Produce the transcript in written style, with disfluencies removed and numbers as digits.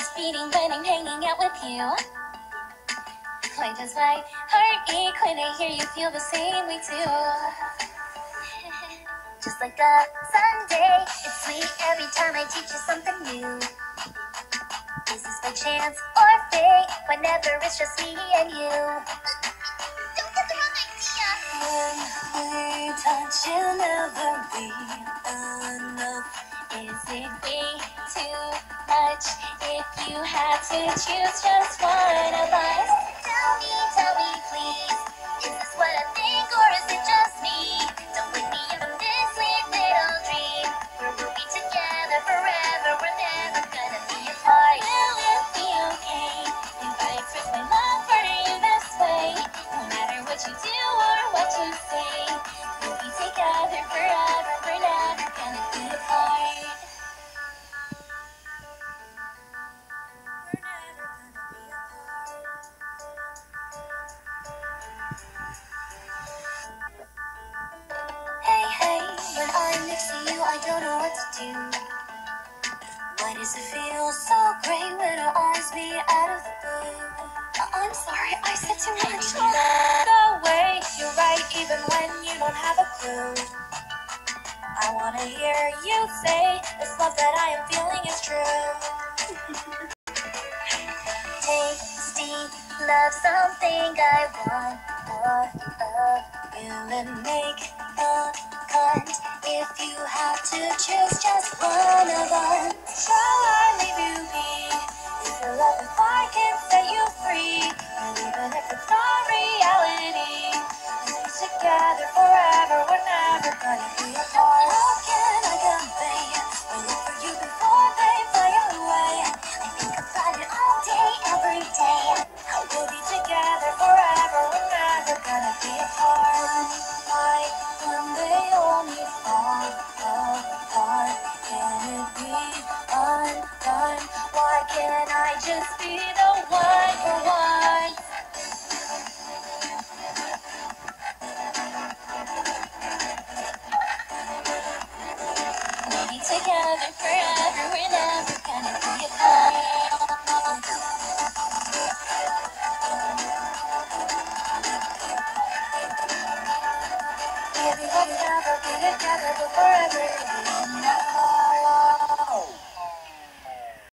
starts beating when I'm hanging out with you. Why does my heart ache when I hear you feel the same way too? Just like a Sunday, it's sweet every time I teach you something new. Is this by chance or fate? Whenever it's just me and you. Don't get the wrong idea. When we touch, you'll never be enough. Is it way too much if you had to choose just one of us? Tell me, please. Is this what I think or is it just me? Don't wake me up from this sweet little dream where we'll be together forever. We're never gonna be apart. Will it be okay if I express my love for you this way? No matter what you do or what you say, we'll be together forever. We're never gonna be apart. We're never gonna be apart. Hey, when I'm next to you, I don't know what to do. Why does it feel so great when our eyes meet out of the blue? I'm sorry, I said too much. The way you're right, even when you don't have a clue. I wanna hear you say this love that I am feeling is true. Tasty love, something I want more of. Will it make a cut if you have to choose just one of us? Shall I leave you be? Is your love if I can set you free? And even if it's not reality, we'll be together forever. We're never gonna be apart. How can I convey my love for you before they fly away? I think about it all day, every day. We'll be together forever. We're never gonna be apart.